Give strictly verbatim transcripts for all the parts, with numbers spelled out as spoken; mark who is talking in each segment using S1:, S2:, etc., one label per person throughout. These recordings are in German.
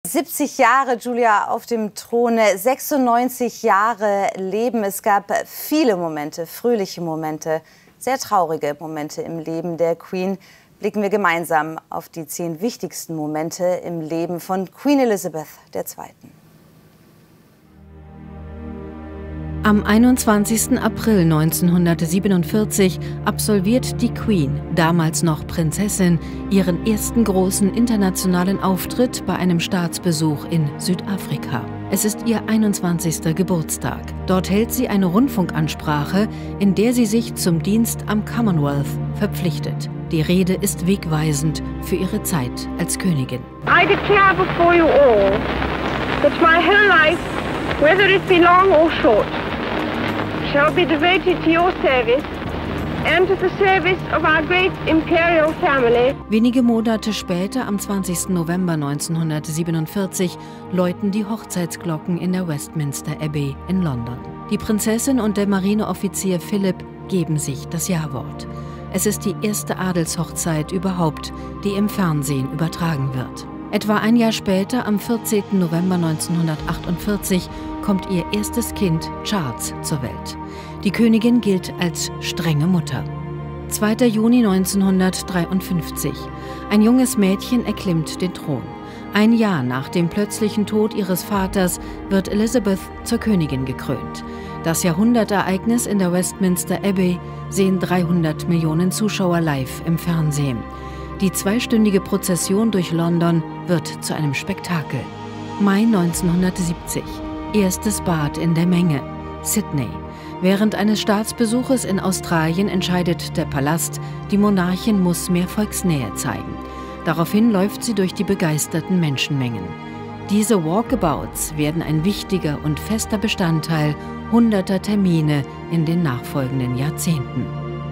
S1: siebzig Jahre Julia auf dem Throne, sechsundneunzig Jahre Leben. Es gab viele Momente, fröhliche Momente, sehr traurige Momente im Leben der Queen. Blicken wir gemeinsam auf die zehn wichtigsten Momente im Leben von Queen Elizabeth der Zweiten.
S2: Am einundzwanzigsten April neunzehnhundertsiebenundvierzig absolviert die Queen, damals noch Prinzessin, ihren ersten großen internationalen Auftritt bei einem Staatsbesuch in Südafrika. Es ist ihr einundzwanzigster Geburtstag. Dort hält sie eine Rundfunkansprache, in der sie sich zum Dienst am Commonwealth verpflichtet. Die Rede ist wegweisend für ihre Zeit als Königin.
S3: I declare before you all that my whole life, whether it be long or short, shall be devoted to your service and to the service of our great imperial family.
S2: Wenige Monate später, am zwanzigsten November neunzehnhundertsiebenundvierzig, läuten die Hochzeitsglocken in der Westminster Abbey in London. Die Prinzessin und der Marineoffizier Philipp geben sich das Ja-Wort. Es ist die erste Adelshochzeit überhaupt, die im Fernsehen übertragen wird. Etwa ein Jahr später, am vierzehnten November neunzehnhundertachtundvierzig, kommt ihr erstes Kind Charles zur Welt. Die Königin gilt als strenge Mutter. zweiter Juni neunzehnhundertdreiundfünfzig. Ein junges Mädchen erklimmt den Thron. Ein Jahr nach dem plötzlichen Tod ihres Vaters wird Elizabeth zur Königin gekrönt. Das Jahrhundertereignis in der Westminster Abbey sehen dreihundert Millionen Zuschauer live im Fernsehen. Die zweistündige Prozession durch London wird zu einem Spektakel. Mai neunzehnhundertsiebzig. Erstes Bad in der Menge. Sydney. Während eines Staatsbesuches in Australien entscheidet der Palast, die Monarchin muss mehr Volksnähe zeigen. Daraufhin läuft sie durch die begeisterten Menschenmengen. Diese Walkabouts werden ein wichtiger und fester Bestandteil hunderter Termine in den nachfolgenden Jahrzehnten.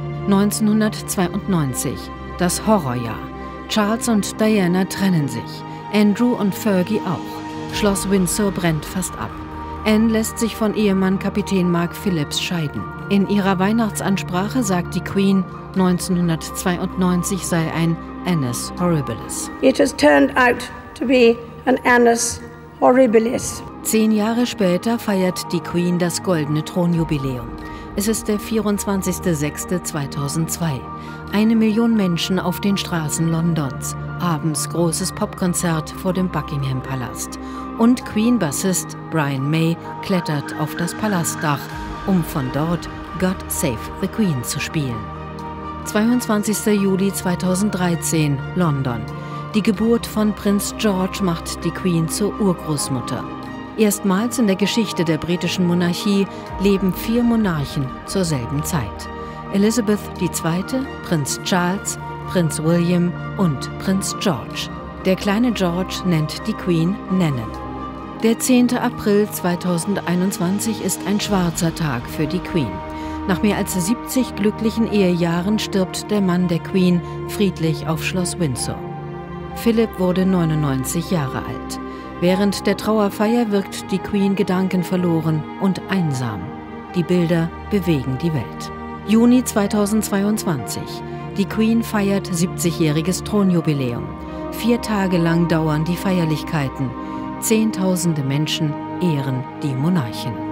S2: neunzehnhundertzweiundneunzig. Das Horrorjahr. Charles und Diana trennen sich. Andrew und Fergie auch. Schloss Windsor brennt fast ab. Anne lässt sich von Ehemann Kapitän Mark Phillips scheiden. In ihrer Weihnachtsansprache sagt die Queen, neunzehnhundertzweiundneunzig sei ein Annus Horribilis.
S3: It has turned out to be an Annus Horribilis.
S2: Zehn Jahre später feiert die Queen das goldene Thronjubiläum. Es ist der vierundzwanzigster sechster zweitausendzwei. Eine Million Menschen auf den Straßen Londons. Abends großes Popkonzert vor dem Buckingham-Palast. Und Queen-Bassist Brian May klettert auf das Palastdach, um von dort God Save the Queen zu spielen. zweiundzwanzigster Juli zweitausenddreizehn, London. Die Geburt von Prinz George macht die Queen zur Urgroßmutter. Erstmals in der Geschichte der britischen Monarchie leben vier Monarchen zur selben Zeit. Elizabeth die Zweite., Prinz Charles, Prinz William und Prinz George. Der kleine George nennt die Queen Nennen. Der zehnte April zweitausendeinundzwanzig ist ein schwarzer Tag für die Queen. Nach mehr als siebzig glücklichen Ehejahren stirbt der Mann der Queen friedlich auf Schloss Windsor. Philipp wurde neunundneunzig Jahre alt. Während der Trauerfeier wirkt die Queen gedankenverloren und einsam. Die Bilder bewegen die Welt. Juni zweitausendzweiundzwanzig. Die Queen feiert siebzigjähriges Thronjubiläum. Vier Tage lang dauern die Feierlichkeiten. Zehntausende Menschen ehren die Monarchin.